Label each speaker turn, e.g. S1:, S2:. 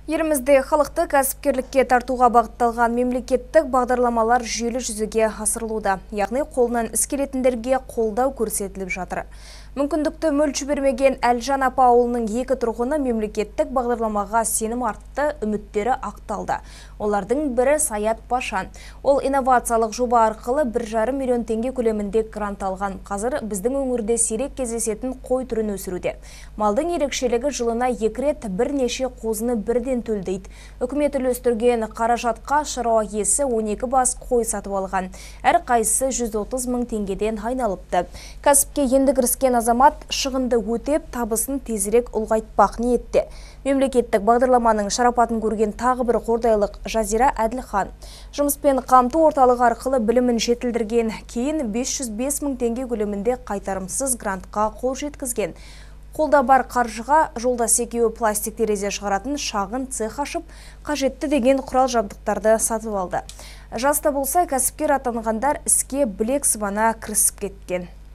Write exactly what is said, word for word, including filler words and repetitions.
S1: Елімізде халықты кәсіпкерлікке тартуға бағытталған мемлекеттік бағдарламалар жүйелі жүзеге асырылуда. Яғни қолынан іс келетіндерге қолдау көрсетіліп жатыр. Мүмкіндікті мүлт жібермеген Әлжан апа ауылының екі тұрғыны мемлекеттік бағдарламаға сенім артты, үміттері ақталды. Олардың бірі Саят Пашан. Ол инновациялық жоба арқылы бір жарым миллион теңге көлемінде грант алған. Қазір біздің өңірде сирек кездесетін қой түрін өсіруде. Малдың ерекшелігі жылына екі рет бірнеше қозыны бірден төлдейді. Үкімет үлестірген қаражатқа шаруа иесі он екі бас қой сатып алған. Әр қайсысы жүз отыз мың теңгеден айналыпты. Кәсіпке енді кіріскен азамат шығынды өтеп, табысын тезірек ұлғайтпақ ниетте. Мемлекеттік бағдарламаның шарапатын көрген тағы бір қордайлық Жазира Әділхан. Жұмыспен қамту орталығы арқылы білімін жетілдірген, кейін бес жүз бес мың теңге көлемінде қайтарымсыз грантқа қол жеткізген. Қолда бар қаржыға жолдас екеуі пластик терезе шығаратын шағын цех ашып, қажетті деген құрал жабдықтарды сатып алды. Жаста болса, кәсіпкер атанғандар іске білек сыбана кірісіп кеткен.